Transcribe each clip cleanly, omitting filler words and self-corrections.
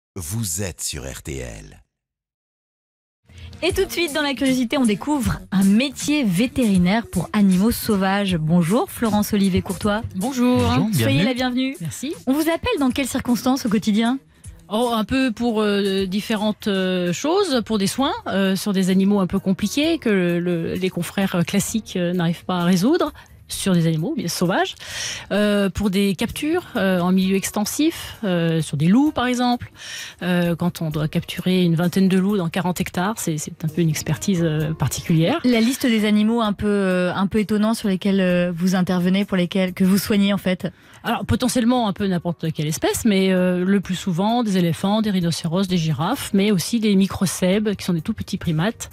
Vous êtes sur RTL. Et tout de suite, dans la curiosité, on découvre un métier vétérinaire pour animaux sauvages. Bonjour Florence Olivier Courtois. Bonjour. Soyez la bienvenue. Merci. On vous appelle dans quelles circonstances au quotidien ? Un peu pour différentes choses, pour des soins sur des animaux un peu compliqués que les confrères classiques n'arrivent pas à résoudre. Sur des animaux bien sauvages, pour des captures en milieu extensif, sur des loups par exemple, quand on doit capturer une vingtaine de loups dans 40 hectares, c'est un peu une expertise particulière. La liste des animaux un peu étonnants sur lesquels vous intervenez, pour lesquels que vous soignez en fait. Alors potentiellement un peu n'importe quelle espèce, mais le plus souvent des éléphants, des rhinocéros, des girafes, mais aussi des microcèbes qui sont des tout petits primates.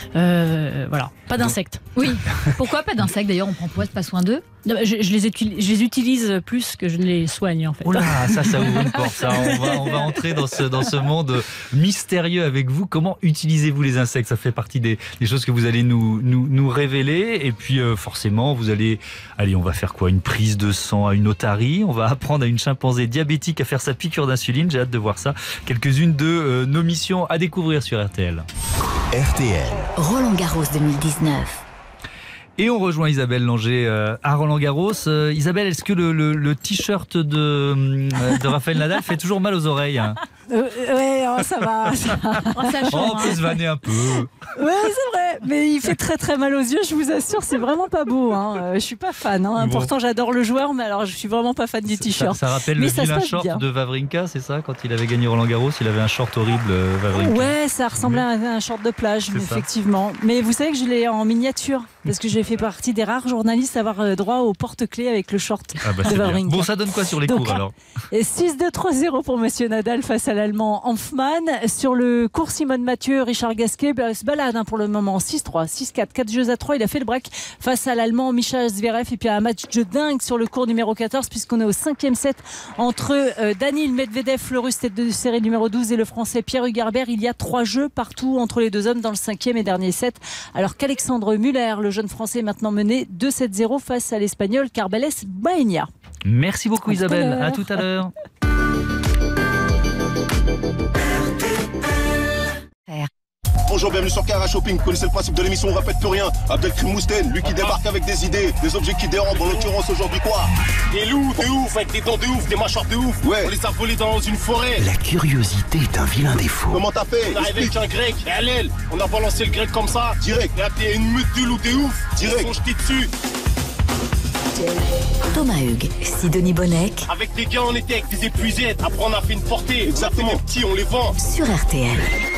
Voilà, pas d'insectes. Oui, pourquoi pas d'insectes d'ailleurs, on prend pas soin d'eux. Non, je les utilise plus que je ne les soigne en fait. Oh là, ça ouvre une porte. Ça. On va entrer dans ce monde mystérieux avec vous. Comment utilisez-vous les insectes ? Ça fait partie des choses que vous allez nous révéler. Et puis forcément, on va faire quoi ? Une prise de sang à une otarie. On va apprendre à une chimpanzé diabétique à faire sa piqûre d'insuline. J'ai hâte de voir ça. Quelques-unes de nos missions à découvrir sur RTL. RTL. Roland-Garros 2019. Et on rejoint Isabelle Langer à Roland-Garros. Isabelle, est-ce que le t-shirt de Rafael Nadal fait toujours mal aux oreilles ? Ouais, ça va. On peut se vanner un peu. Ouais, c'est vrai. Mais il fait très très mal aux yeux, je vous assure, c'est vraiment pas beau. Je suis pas fan. Bon. Pourtant, j'adore le joueur, mais alors je suis vraiment pas fan du t-shirt. Ça rappelle mais le vilain passe short bien. de Wawrinka, c'est ça ? Quand il avait gagné Roland-Garros, il avait un short horrible, Wawrinka. Ouais, ça ressemblait à un short de plage, C'est ça. effectivement. Mais vous savez que je l'ai en miniature, parce que j'ai fait partie des rares journalistes à avoir droit au porte-clés avec le short Ah bah, de c'est bien. Wawrinka. Bon, ça donne quoi sur les Donc, cours alors ? Et 6-2-3-0 pour Monsieur Nadal face à l'Allemand Hanfmann. Sur le cours Simone Mathieu, Richard Gasquet se balade pour le moment. 6-3, 6-4, 4 jeux à 3. Il a fait le break face à l'Allemand Micha Zverev. Et puis un match de dingue sur le cours numéro 14, puisqu'on est au 5e set entre Daniil Medvedev, le russe tête de série numéro 12, et le français Pierre Hugerbert. Il y a 3 jeux partout entre les deux hommes dans le 5e et dernier set. Alors qu'Alexandre Muller, le jeune français, est maintenant mené 2-7-0 face à l'espagnol Carbales Baena. Merci beaucoup Isabelle, à à tout à l'heure. Bonjour, bienvenue sur Cara Shopping. Vous connaissez le principe de l'émission, on répète plus rien. Abdelkrim Mousten, lui qui débarque avec des idées, des objets qui dérangent, en l'occurrence aujourd'hui quoi ? Des loups de ouf, avec des dents de ouf, des mâchoires de ouf. Ouais. On les a volés dans une forêt. La curiosité est un vilain défaut. Comment t'as fait ? On est arrivé avec un grec, et à l'aile, on a balancé le grec comme ça. Direct. Et là, t'es une meute de loups de ouf. Direct. Ils sont jetés dessus. Thomas Hugues, Sidonie Bonnec Avec des gars, on était avec des épuisettes. Après, on a fait une portée. Exactement. On a fait des petits, on les vend. sur RTL.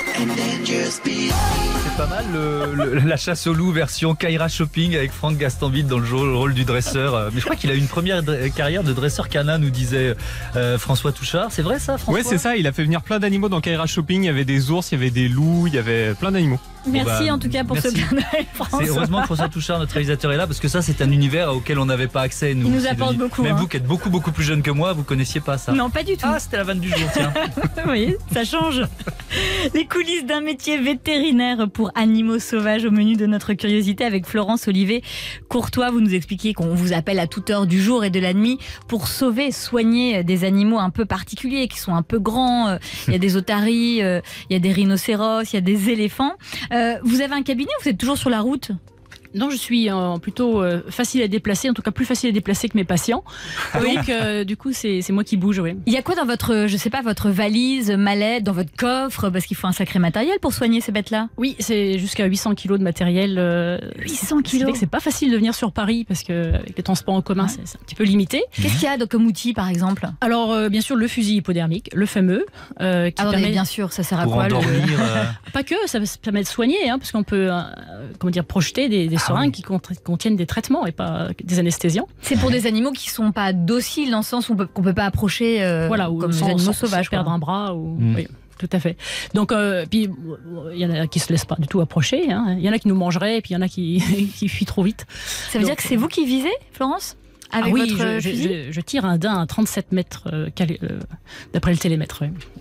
C'est pas mal la chasse au loup version Kaira Shopping avec Franck Gastambide dans le rôle du dresseur. Mais je crois qu'il a eu une première carrière de dresseur canin, nous disait François Touchard. C'est vrai ça, François ? Ouais, c'est ça, il a fait venir plein d'animaux dans Kaira Shopping. Il y avait des ours, il y avait des loups, il y avait plein d'animaux. Merci en tout cas pour ce merci. clin d'œil, François. C'est heureusement que François Touchard, notre réalisateur, est là, parce que ça, c'est un univers auquel on n'avait pas accès, nous. Il nous Sidonie. apporte beaucoup, Même hein. vous qui êtes beaucoup, beaucoup plus jeune que moi, vous connaissiez pas ça. Non, pas du tout. Ah, c'était la vanne du jour, tiens. Oui, ça change. Les coulisses d'un métier vétérinaire pour animaux sauvages au menu de notre curiosité avec Florence Olivier Courtois. Vous nous expliquiez qu'on vous appelle à toute heure du jour et de la nuit pour sauver, soigner des animaux un peu particuliers, qui sont un peu grands. Il y a des otaries, il y a des rhinocéros, il y a des éléphants. Vous avez un cabinet ou vous êtes toujours sur la route ? Non, je suis plutôt facile à déplacer, en tout cas plus facile à déplacer que mes patients. Donc du coup, c'est moi qui bouge, oui. Il y a quoi dans votre, je sais pas, votre valise, mallette, dans votre coffre ? Parce qu'il faut un sacré matériel pour soigner ces bêtes-là. Oui, c'est jusqu'à 800 kilos de matériel. 800 C'est kilos. vrai que c'est pas facile de venir sur Paris parce que avec les transports en commun, c'est un petit peu limité. Qu'est-ce qu'il y a comme outil, par exemple ? Alors, bien sûr, le fusil hypodermique, le fameux, qui permet... bien sûr, ça sert à Pour quoi endormir. Pas que, ça permet de soigner, parce qu'on peut projeter des seringues qui contiennent des traitements et pas des anesthésiants. C'est pour des animaux qui sont pas dociles, dans le sens où qu'on peut pas approcher Ou comme des animaux sauvages. perdre un bras. Oui, tout à fait. Donc, puis il y en a qui se laissent pas du tout approcher. Il y en a qui nous mangeraient, et puis il y en a qui fuient trop vite. Ça veut dire que c'est vous qui visez, Florence ? Avec oui, votre fusil ? je tire un daim à 37 mètres d'après le télémètre. Oui.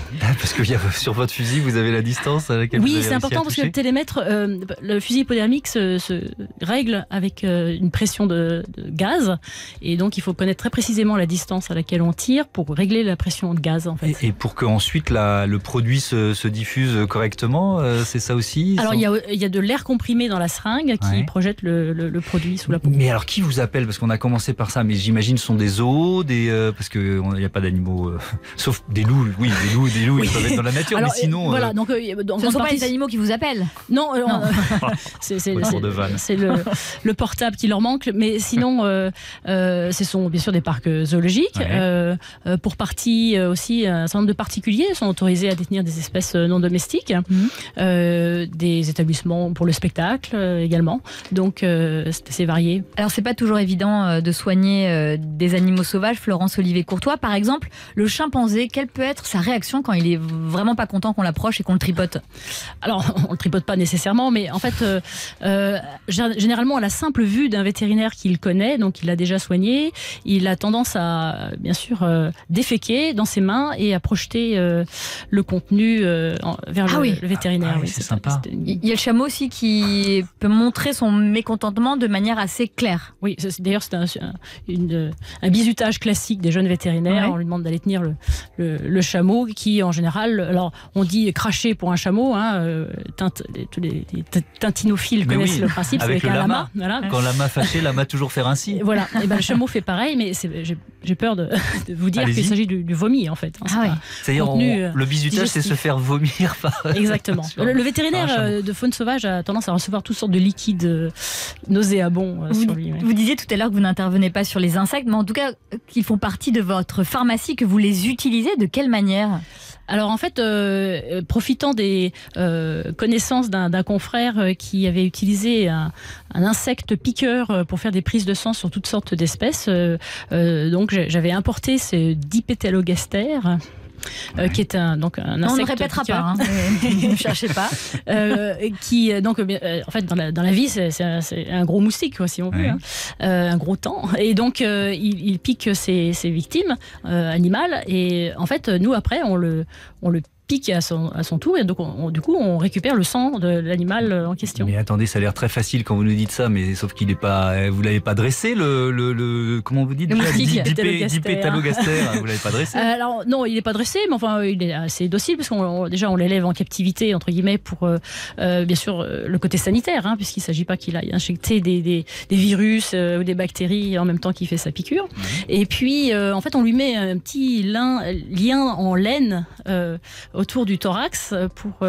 Parce que sur votre fusil, vous avez la distance à laquelle vous avez Oui, c'est réussi important à parce que toucher. le télémètre, le fusil hypodermique se règle avec une pression de gaz. Et donc, il faut connaître très précisément la distance à laquelle on tire pour régler la pression de gaz, en fait. Et pour qu'ensuite le produit se diffuse correctement, c'est ça aussi? Alors, il y a de l'air comprimé dans la seringue qui projette le produit sous la peau. Mais alors, qui vous appelle? Parce qu'on a commencé par ça, mais j'imagine ce sont des zoos, parce qu'il n'y a pas d'animaux, sauf des loups. Oui, des loups, ils peuvent être dans la nature, Alors, mais sinon... Ce ne sont pas les animaux qui vous appellent? Non, c'est le portable qui leur manque, mais sinon, ce sont bien sûr des parcs zoologiques. Pour partie aussi, un certain nombre de particuliers sont autorisés à détenir des espèces non domestiques, des établissements pour le spectacle également. Donc, c'est assez varié. Alors, c'est pas toujours évident de soigner des animaux sauvages. Florence Olivier-Courtois, par exemple, le chimpanzé, quelle peut être sa réaction quand il est vraiment pas content qu'on l'approche et qu'on le tripote? Alors, on le tripote pas nécessairement, mais en fait, généralement, à la simple vue d'un vétérinaire qu'il connaît, donc il l'a déjà soigné, il a tendance à, bien sûr, déféquer dans ses mains et à projeter le contenu vers le vétérinaire. Oui, c'est sympa. Il y a le chameau aussi qui peut montrer son mécontentement de manière assez claire. Oui, d'ailleurs, c'est un bizutage classique des jeunes vétérinaires. On lui demande d'aller tenir le chameau qui, en général, alors on dit cracher pour un chameau, tous les tintinophiles connaissent le principe, c'est avec un lama. Voilà. Quand lama fâché, lama toujours faire ainsi. Voilà, et le chameau fait pareil, mais j'ai peur de vous dire qu'il s'agit du vomi en fait. C'est-à-dire le bizutage, c'est se faire vomir par... Exactement. Le vétérinaire de faune sauvage a tendance à recevoir toutes sortes de liquides nauséabonds sur lui. Vous disiez tout à l'heure que vous n'intervenez pas sur les insectes, mais en tout cas qu'ils font partie de votre pharmacie, que vous les utilisez. De quelle manière? Alors en fait, profitant des connaissances d'un confrère qui avait utilisé un insecte piqueur pour faire des prises de sang sur toutes sortes d'espèces, donc j'avais importé ce Dipetalogaster. Qui est un insecte. On ne répétera pas, ne cherchez pas. Qui, donc, en fait, dans la vie, c'est un gros moustique, quoi, si on veut, un gros temps. Et donc, il pique ses victimes animales. Et en fait, nous, après, on le pique à son tour, et donc du coup on récupère le sang de l'animal en question. Mais attendez, ça a l'air très facile quand vous nous dites ça, mais sauf qu'il est pas, vous l'avez pas dressé comment vous dites, Dipetalogaster, vous l'avez pas dressé? Alors non, il est pas dressé, mais enfin il est assez docile parce qu'on l'élève en captivité entre guillemets pour bien sûr le côté sanitaire, puisqu'il s'agit pas qu'il aille injecter des virus ou des bactéries en même temps qu'il fait sa piqûre. Et puis en fait on lui met un petit lien en laine autour du thorax pour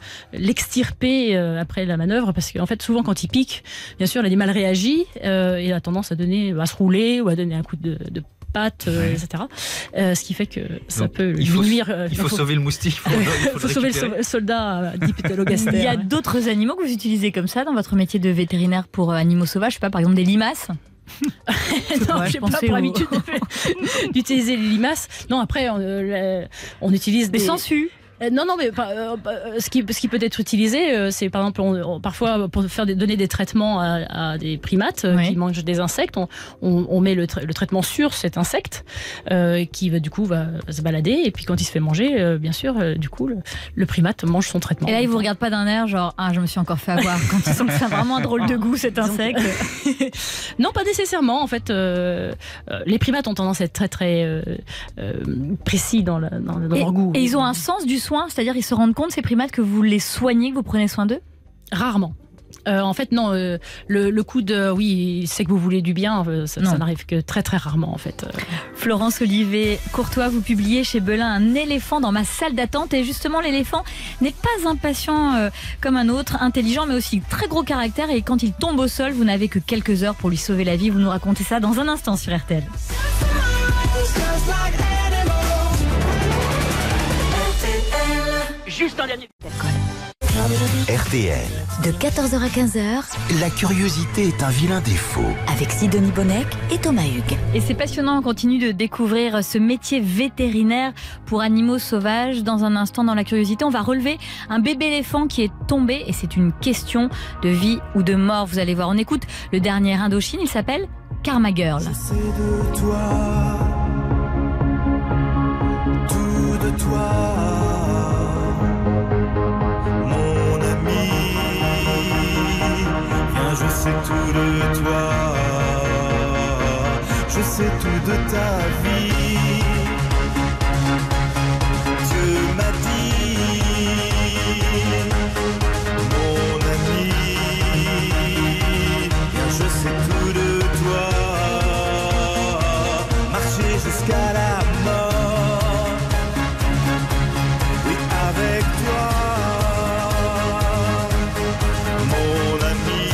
l'extirper après la manœuvre, parce qu'en fait souvent quand il pique, bien sûr l'animal réagit et a tendance à se rouler ou à donner un coup de patte, etc. Ce qui fait que ça peut lui nuire. Il faut sauver le moustique. Il faut sauver le soldat Dipetalogaster. Il y a d'autres animaux que vous utilisez comme ça dans votre métier de vétérinaire pour animaux sauvages, je sais pas, par exemple des limaces? Non, j'ai pas pour habitude d'utiliser les limaces. Non, après on utilise des sangsues. Non, mais ce qui peut être utilisé, c'est par exemple, parfois pour donner des traitements à des primates qui mangent des insectes, on met le traitement sur cet insecte qui du coup va se balader, et puis quand il se fait manger, bien sûr, du coup le primate mange son traitement. Et là, il vous regarde pas d'un air genre je me suis encore fait avoir, quand il sent que c'est vraiment un drôle de goût cet insecte. Non, pas nécessairement. En fait, les primates ont tendance à être très très précis dans leur goût. Et ils ont un sens du soin, c'est-à-dire ils se rendent compte, ces primates, que vous les soignez, que vous prenez soin d'eux? Rarement. En fait, non. Le coup de oui, c'est que vous voulez du bien, ça n'arrive que très très rarement en fait. Florence Olivier-Courtois, vous publiez chez Belin Un éléphant dans ma salle d'attente, et justement l'éléphant n'est pas impatient comme un autre, intelligent mais aussi très gros caractère, et quand il tombe au sol, vous n'avez que quelques heures pour lui sauver la vie. Vous nous racontez ça dans un instant sur RTL. Juste un dernier. RTL. De 14h à 15h. La curiosité est un vilain défaut. Avec Sidonie Bonnec et Thomas Hugues. Et c'est passionnant, on continue de découvrir ce métier vétérinaire pour animaux sauvages. Dans un instant, dans la curiosité, on va relever un bébé éléphant qui est tombé, et c'est une question de vie ou de mort. Vous allez voir, on écoute le dernier Indochine, il s'appelle Karma Girl. Je sais de toi, tout de toi. tout de toi. Je sais tout de ta vie. Dieu m'a dit, mon ami, bien je sais tout de toi. Marcher jusqu'à la mort, oui avec toi, mon ami,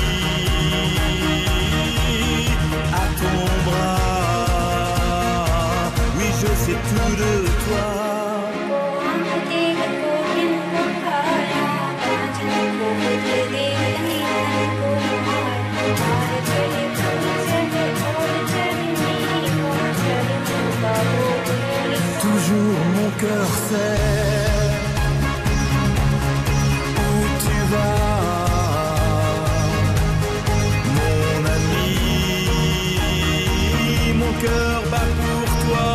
à ton bras, oui je sais tout de toi. Toujours mon cœur sait où tu vas, mon ami. Mon cœur bat pour toi.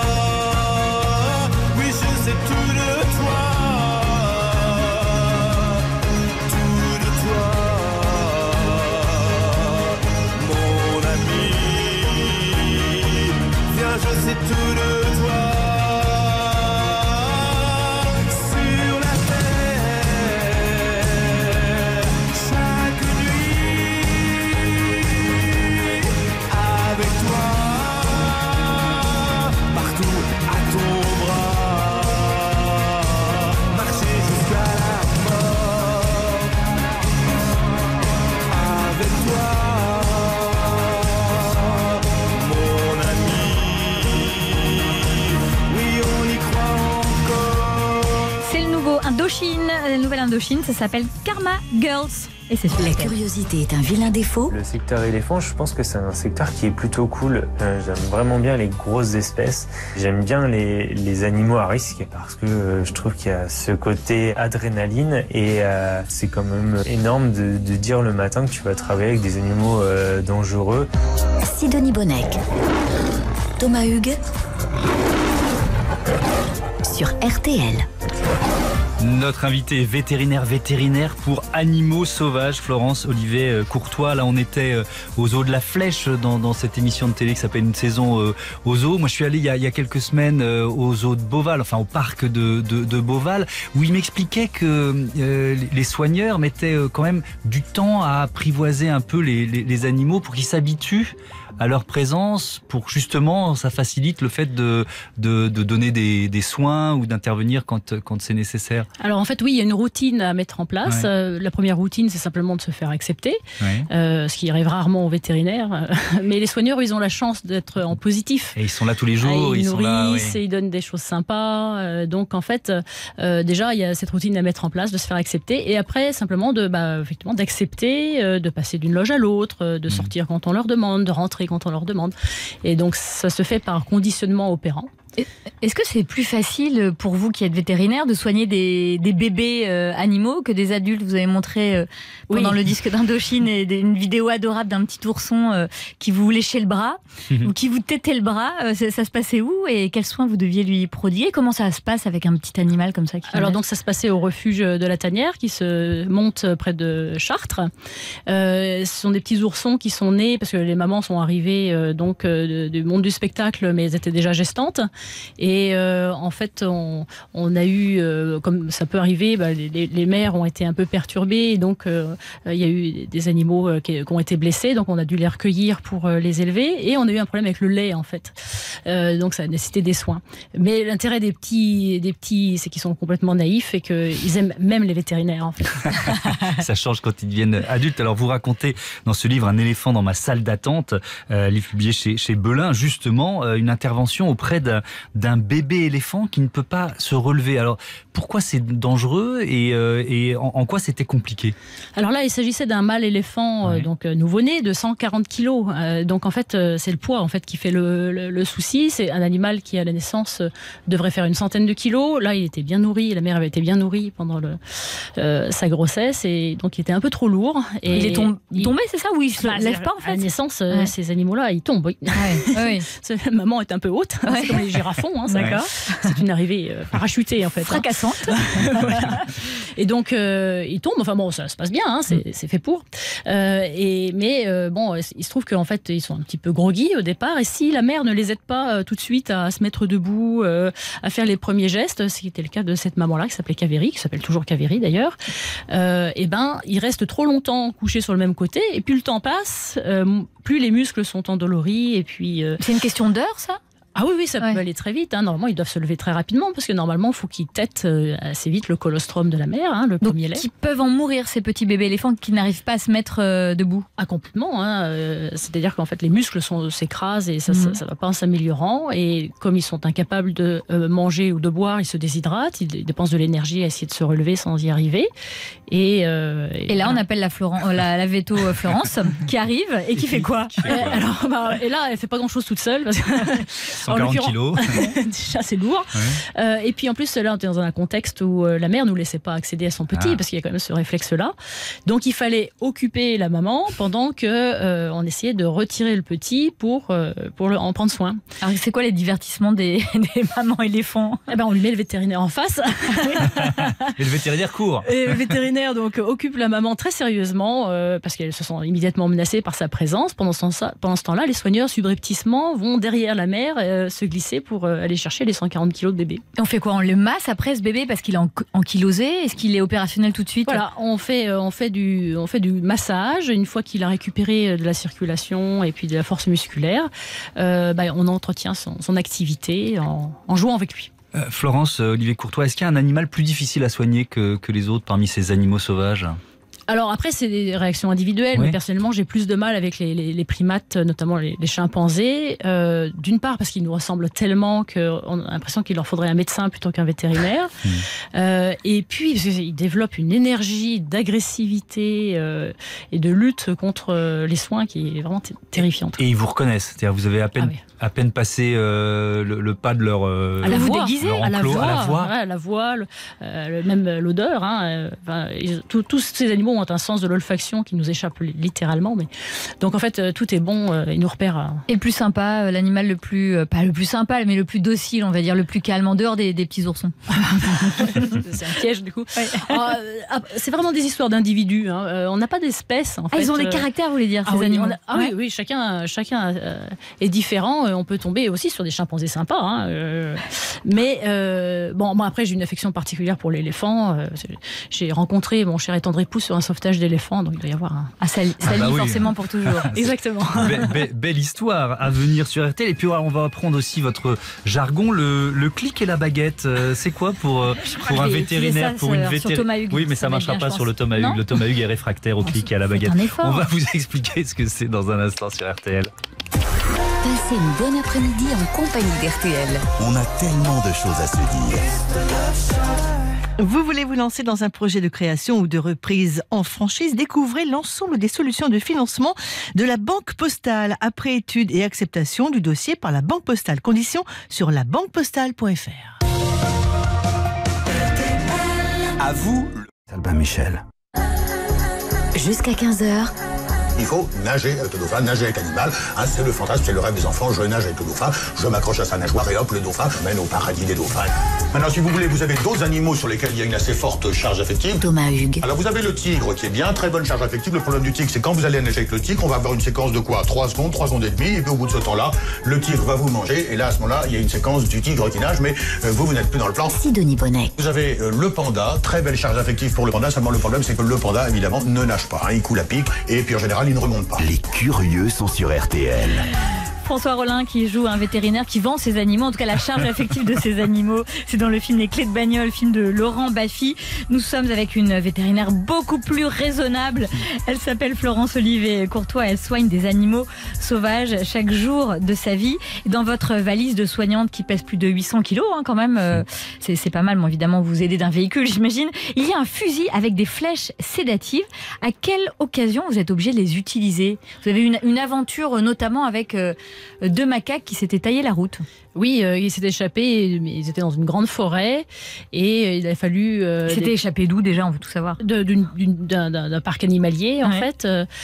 Oui, je sais tout de toi, tout de toi, mon ami. Viens, je sais tout de toi. Indochine, la nouvelle Indochine, ça s'appelle Karma Girls. Et c'est La curiosité est un vilain défaut. Le secteur éléphant, je pense que c'est un secteur qui est plutôt cool. J'aime vraiment bien les grosses espèces. J'aime bien les animaux à risque parce que je trouve qu'il y a ce côté adrénaline et c'est quand même énorme de dire le matin que tu vas travailler avec des animaux dangereux. Sidonie Bonnec, Thomas Hugues sur RTL. Notre invité vétérinaire pour animaux sauvages, Florence Olivier Courtois. Là, on était au zoo de la Flèche dans cette émission de télé qui s'appelle Une saison au zoo. Moi, je suis allé il y a quelques semaines au zoo de Beauval, enfin au parc de Beauval, où il m'expliquait que les soigneurs mettaient quand même du temps à apprivoiser un peu les animaux pour qu'ils s'habituent à leur présence, pour justement, ça facilite le fait de donner des soins ou d'intervenir quand c'est nécessaire. Alors en fait, oui, il y a une routine à mettre en place. Ouais. La première routine, c'est simplement de se faire accepter, ce qui arrive rarement aux vétérinaires. Mais les soigneurs, ils ont la chance d'être en positif. Et ils sont là tous les jours, ils sont là, et ils donnent des choses sympas. Donc en fait, déjà, il y a cette routine à mettre en place, de se faire accepter. Et après, simplement effectivement, d'accepter, de passer d'une loge à l'autre, de sortir quand on leur demande, de rentrer quand on leur demande. Et donc, ça se fait par conditionnement opérant. Est-ce que c'est plus facile pour vous qui êtes vétérinaire de soigner des bébés animaux que des adultes? Vous avez montré pendant le disque d'Indochine une vidéo adorable d'un petit ourson qui vous léchait le bras ou qui vous tétait le bras. Ça se passait où et quels soins vous deviez lui prodiguer? Comment ça se passe avec un petit animal comme ça Alors donc ça se passait au refuge de la Tanière qui se monte près de Chartres. Ce sont des petits oursons qui sont nés parce que les mamans sont arrivées du monde du spectacle, mais elles étaient déjà gestantes. Et en fait, on a eu, comme ça peut arriver, les mères ont été un peu perturbées, et donc il y a eu des animaux qui ont été blessés, donc on a dû les recueillir pour les élever, et on a eu un problème avec le lait en fait. Donc ça a nécessité des soins. Mais l'intérêt des petits, c'est qu'ils sont complètement naïfs et qu'ils aiment même les vétérinaires en fait. Ça change quand ils deviennent adultes. Alors vous racontez dans ce livre Un éléphant dans ma salle d'attente, livre publié chez Belin, justement une intervention auprès d'un bébé éléphant qui ne peut pas se relever. Alors pourquoi c'est dangereux et en quoi c'était compliqué? Alors là, il s'agissait d'un mâle éléphant donc nouveau-né de 140 kilos. Donc en fait, c'est le poids en fait qui fait le souci. C'est un animal qui à la naissance devrait faire une centaine de kilos. Là, il était bien nourri. La mère avait été bien nourrie pendant sa grossesse et donc il était un peu trop lourd. Et il est tombé, c'est ça? Oui, il se lève pas en fait. À la naissance, ces animaux-là, ils tombent. Oui. Ouais. Maman est un peu haute. C'est comme les réagir à fond. Hein, D'accord. C'est une arrivée parachutée en fait. Fracassante. Voilà. Et donc il tombe. Enfin bon, ça se passe bien. Hein, c'est fait pour. Bon, il se trouve qu'en fait ils sont un petit peu groggy au départ. Et si la mère ne les aide pas tout de suite à se mettre debout, à faire les premiers gestes, ce qui était le cas de cette maman-là qui s'appelait Kaveri, qui s'appelle toujours Kaveri d'ailleurs. Il reste trop longtemps couché sur le même côté. Et plus le temps passe, plus les muscles sont endoloris. Et puis c'est une question d'heure, ça? Ah oui, ça peut aller très vite. Hein. Normalement, ils doivent se lever très rapidement parce que normalement, il faut qu'ils têtent assez vite le colostrum de la mère, hein, le premier lait. Qui peuvent en mourir, ces petits bébés éléphants qui n'arrivent pas à se mettre debout? Ah, complètement. Hein. C'est-à-dire qu'en fait, les muscles s'écrasent et ça ne va pas en s'améliorant. Et comme ils sont incapables de manger ou de boire, ils se déshydratent, ils dépensent de l'énergie à essayer de se relever sans y arriver. Et là, on appelle la veto Florence qui arrive et qui fait quoi? Et là, elle fait pas grand-chose toute seule. Parce que 140 kilos. Déjà, c'est lourd. Ouais. Et puis en plus, là, on était dans un contexte où la mère ne nous laissait pas accéder à son petit, parce qu'il y a quand même ce réflexe-là. Donc il fallait occuper la maman pendant que on essayait de retirer le petit pour en prendre soin. Alors c'est quoi les divertissements des mamans éléphants? On lui met le vétérinaire en face. Et le vétérinaire court. Et le vétérinaire donc occupe la maman très sérieusement parce qu'elles se sont immédiatement menacées par sa présence. Pendant ce temps-là, les soigneurs subrepticement vont derrière la mère se glisser pour aller chercher les 140 kilos de bébé. Et on fait quoi? On le masse après ce bébé parce qu'il est ankylosé? Est-ce qu'il est opérationnel tout de suite? Voilà, on fait du massage. Une fois qu'il a récupéré de la circulation et puis de la force musculaire, on entretient son activité en jouant avec lui. Florence, Olivier Courtois, est-ce qu'il y a un animal plus difficile à soigner que les autres parmi ces animaux sauvages? Alors après, c'est des réactions individuelles, mais personnellement, j'ai plus de mal avec les primates, notamment les chimpanzés. D'une part, parce qu'ils nous ressemblent tellement qu'on a l'impression qu'il leur faudrait un médecin plutôt qu'un vétérinaire. Et puis, parce qu'ils développent une énergie d'agressivité et de lutte contre les soins qui est vraiment terrifiante. Et ils vous reconnaissent, c'est-à-dire vous avez à peine passé le pas de leur à la voix, à la voix, même l'odeur. Hein, tous ces animaux ont un sens de l'olfaction qui nous échappe littéralement. Donc en fait, tout est bon, ils nous repèrent. Et le plus sympa, l'animal pas le plus sympa, mais le plus docile, on va dire, le plus calme, en dehors des petits oursons. C'est un piège du coup. C'est vraiment des histoires d'individus. Hein. On n'a pas d'espèces. En fait. Ils ont des caractères, vous voulez dire, ces animaux? Oui, chacun est différent. On peut tomber aussi sur des chimpanzés sympas. Hein. Après, j'ai une affection particulière pour l'éléphant. J'ai rencontré mon cher et tendre époux sur un sauvetage d'éléphants, donc il doit y avoir ça lie forcément pour toujours. Exactement. Belle histoire à venir sur RTL. Et puis on va apprendre aussi votre jargon, le clic et la baguette. C'est quoi pour un vétérinaire, pour une vétérinaire? Oui, mais ça marchera pas sur le Thomas Hugues. Le Thomas Hugues est réfractaire au clic et à la baguette. On va vous expliquer ce que c'est dans un instant sur RTL. Passez une bonne après-midi en compagnie d'RTL. On a tellement de choses à se dire. Vous voulez vous lancer dans un projet de création ou de reprise en franchise? Découvrez l'ensemble des solutions de financement de la Banque Postale après étude et acceptation du dossier par la Banque Postale. Conditions sur labanquepostale.fr. À vous, Albin Michel. Jusqu'à 15h. Il faut nager avec le dauphin, nager avec l'animal. C'est le fantasme, c'est le rêve des enfants. Je nage avec le dauphin, je m'accroche à sa nageoire et hop, le dauphin mène au paradis des dauphins. Maintenant, si vous voulez, vous avez d'autres animaux sur lesquels il y a une assez forte charge affective. Thomas Hugues. Alors, vous avez le tigre qui est bien, très bonne charge affective. Le problème du tigre, c'est quand vous allez nager avec le tigre, on va avoir une séquence de quoi? 3 secondes et demie. Et puis, au bout de ce temps-là, le tigre va vous manger. Et là, à ce moment-là, il y a une séquence du tigre qui nage, mais vous n'êtes plus dans le plan. Sidonie Bonnec. Vous avez le panda, très belle charge affective pour le panda. Seulement, le problème, c'est que le panda, évidemment, ne nage pas. Il coule à pic. Et puis, en général, il ne remonte pas. Les curieux sont sur RTL. François Rollin qui joue un vétérinaire qui vend ses animaux, en tout cas la charge affective de ses animaux. C'est dans le film Les Clés de bagnole, film de Laurent Baffy. Nous sommes avec une vétérinaire beaucoup plus raisonnable. Elle s'appelle Florence Olivier Courtois. Elle soigne des animaux sauvages chaque jour de sa vie. Et dans votre valise de soignante qui pèse plus de 800 kilos, quand même, c'est pas mal. Bon, évidemment, vous aidez d'un véhicule, j'imagine. Il y a un fusil avec des flèches sédatives. À quelle occasion vous êtes obligé de les utiliser? Vous avez une aventure notamment avec 2 macaques qui s'étaient taillé la route. Oui, il s'est échappé, mais ils étaient dans une grande forêt et il a fallu... C'était échappé d'où déjà, on veut tout savoir. D'un parc animalier en fait.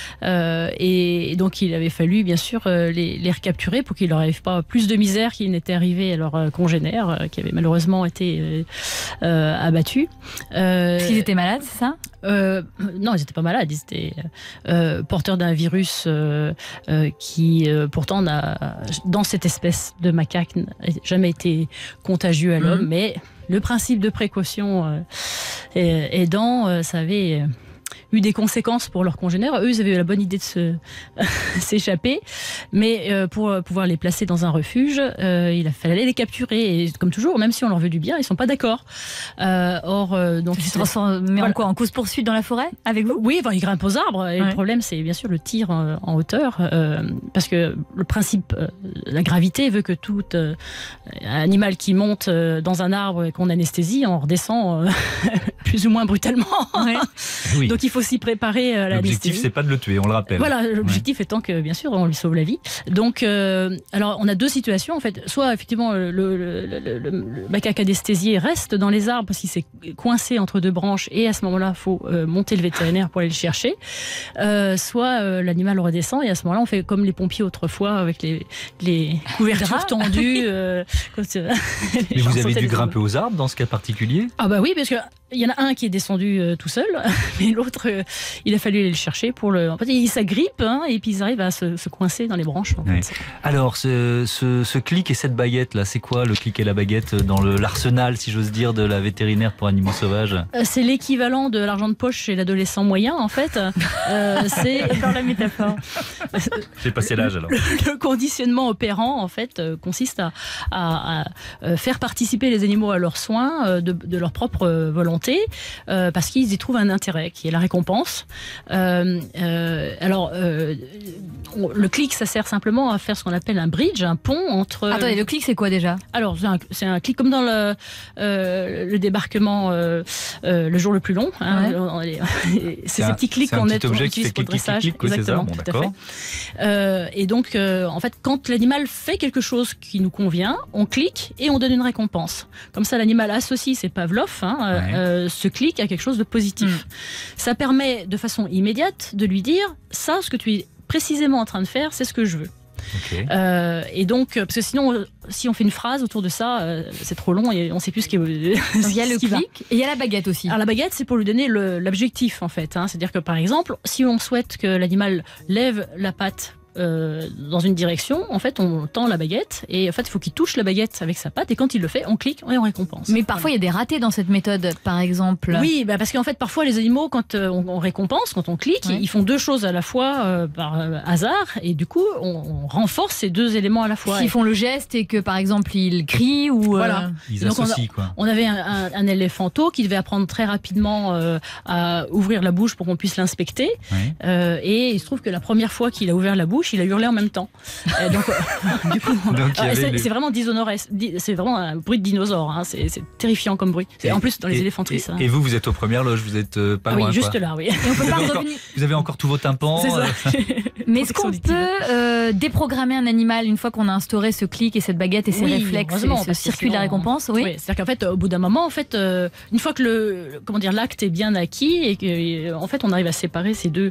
Et donc il avait fallu bien sûr les recapturer pour qu'il leur arrive pas plus de misère qu'il n'était arrivé à leurs congénères qui avaient malheureusement été abattus. Parce qu'ils étaient malades, c'est ça ? Non, ils n'étaient pas malades, ils étaient porteurs d'un virus qui pourtant dans cette espèce de macaque n'a jamais été contagieux à l'homme, mais le principe de précaution aidant, ça avait eu des conséquences pour leurs congénères. Eux, ils avaient eu la bonne idée de s'échapper, mais pour pouvoir les placer dans un refuge, il fallait les capturer. Et comme toujours, même si on leur veut du bien, ils ne sont pas d'accord. Donc ils se transforment en quoi ? En course-poursuite dans la forêt avec vous ? Oui, ils grimpent aux arbres. Et le problème, c'est bien sûr le tir en hauteur, parce que le principe, la gravité veut que tout animal qui monte dans un arbre et qu'on anesthésie, on redescend plus ou moins brutalement. Oui. Donc il faut s'y préparer à l'anesthésie. L'objectif, c'est pas de le tuer, on le rappelle. Voilà, l'objectif étant que, bien sûr, on lui sauve la vie. Donc, alors, on a deux situations, en fait. Soit, effectivement, le macaque anesthésié reste dans les arbres parce qu'il s'est coincé entre deux branches et à ce moment-là, il faut monter le vétérinaire pour aller le chercher. Soit l'animal redescend et à ce moment-là, on fait comme les pompiers autrefois avec les couvertures tendues. Mais vous avez dû grimper aux arbres dans ce cas particulier ? Ah bah oui, parce que il y en a un qui est descendu tout seul, mais l'autre, il a fallu aller le chercher pour le... En fait, il s'agrippe et puis ils arrivent à se coincer dans les branches. En fait. Alors, ce clic et cette baguette, là, c'est quoi le clic et la baguette dans l'arsenal, si j'ose dire, de la vétérinaire pour animaux sauvages ? C'est l'équivalent de l'argent de poche chez l'adolescent moyen, en fait. C'est dans la métaphore. J'ai passé l'âge, alors. Le conditionnement opérant, en fait, consiste à faire participer les animaux à leurs soins de leur propre volonté, parce qu'ils y trouvent un intérêt, qui est la récompense. Le clic, ça sert simplement à faire ce qu'on appelle un bridge, un pont entre... Attendez, le clic, c'est quoi déjà ? Alors, c'est un clic comme dans le débarquement le jour le plus long. C'est ces petits clics qu'on utilise pour le dressage. Exactement, tout à fait. Et donc, en fait, quand l'animal fait quelque chose qui nous convient, on clique et on donne une récompense. Comme ça, l'animal associe, c'est Pavlov, ce clic à quelque chose de positif. Ça permet de façon immédiate de lui dire ça, ce que tu es précisément en train de faire, c'est ce que je veux. Okay. Et donc, parce que sinon, si on fait une phrase autour de ça, c'est trop long et on ne sait plus ce qui est. Il y a le clic et il y a la baguette aussi. Alors la baguette, c'est pour lui donner l'objectif en fait. C'est-à-dire que par exemple, si on souhaite que l'animal lève la patte dans une direction, en fait, on tend la baguette et en fait, il faut qu'il touche la baguette avec sa patte et quand il le fait, on clique et on récompense. Mais parfois, il y a des ratés dans cette méthode, par exemple. Oui, parce qu'en fait, parfois, les animaux, quand on récompense, quand on clique, ils font deux choses à la fois par hasard et du coup, on renforce ces deux éléments à la fois. S'ils font le geste et que, par exemple, ils crient ou... Voilà. Ils associent, quoi. On avait un éléphanteau qui devait apprendre très rapidement à ouvrir la bouche pour qu'on puisse l'inspecter. Et il se trouve que la première fois qu'il a ouvert la bouche, il a hurlé en même temps. Donc, du coup, c'est vraiment c'est vraiment un bruit de dinosaure. C'est terrifiant comme bruit. En plus dans les éléphanteries. Et vous êtes aux premières loges, vous êtes pas loin. Oui, juste là, oui. Et on peut pas revenir. Vous avez encore tous vos tympans. C'est ça. Mais est-ce qu'on peut déprogrammer un animal une fois qu'on a instauré ce clic et cette baguette et ces réflexes, ce circuit de la récompense? Oui. C'est-à-dire qu'en fait, au bout d'un moment, en fait, une fois que l'acte est bien acquis et qu'en fait on arrive à séparer ces deux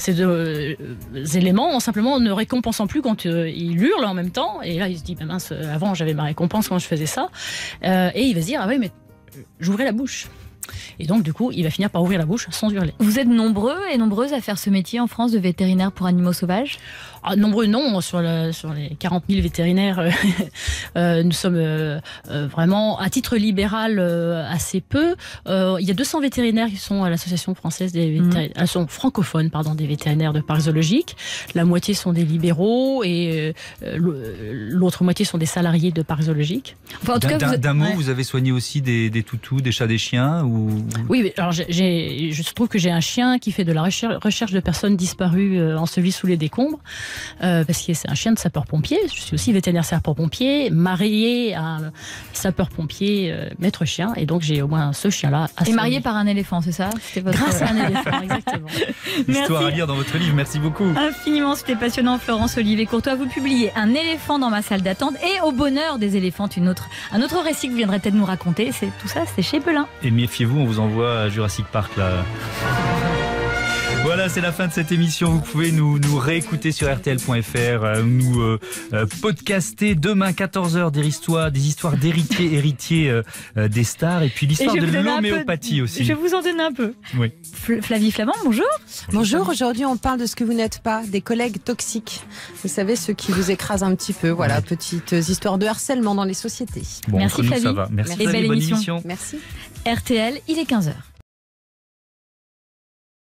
éléments, en simplement ne récompensant plus quand il hurle en même temps. Et là, il se dit, mince, avant j'avais ma récompense quand je faisais ça. Et il va se dire, ah oui, mais j'ouvrais la bouche. Et donc, du coup, il va finir par ouvrir la bouche sans hurler. Vous êtes nombreux et nombreuses à faire ce métier en France de vétérinaire pour animaux sauvages? Nombreux, non. Sur les 40 000 vétérinaires, nous sommes vraiment, à titre libéral, assez peu. Il y a 200 vétérinaires qui sont à l'Association française des vétérinaires, sont francophones, des vétérinaires de parcs zoologiques. La moitié sont des libéraux et l'autre moitié sont des salariés de parcs zoologiques. Enfin, en tout cas, d'un mot, vous avez soigné aussi des toutous, des chats, des chiens, ou Oui, alors je trouve que j'ai un chien qui fait de la recherche de personnes disparues ensevelies sous les décombres, parce que c'est un chien de sapeur-pompier. Je suis aussi vétérinaire sapeur-pompier, marié à un sapeur-pompier maître chien, et donc j'ai au moins ce chien-là. Et marié par un éléphant, c'est ça? Grâce à un éléphant, exactement. Histoire à lire dans votre livre, merci beaucoup. Infiniment, c'était passionnant. Florence Olivier Courtois, vous publiez Un éléphant dans ma salle d'attente et Au bonheur des éléphantes, un autre récit que vous viendrez peut-être nous raconter. Tout ça, c'est chez Belin. Et méfiez-vous, on vous envoie à Jurassic Park là. Voilà, c'est la fin de cette émission. Vous pouvez nous réécouter sur rtl.fr, nous podcaster demain 14h des histoires d'héritiers des stars, et puis l'histoire de l'homéopathie aussi. Je vous en donne un peu. Oui. Flavie Flamand, bonjour. Bonjour, aujourd'hui on parle de ce que vous n'êtes pas, des collègues toxiques. Vous savez, ceux qui vous écrasent un petit peu. Voilà, petites histoires de harcèlement dans les sociétés. Bon, merci Flavie. Ça va. Merci et belle bonne émission. Merci. RTL, il est 15h.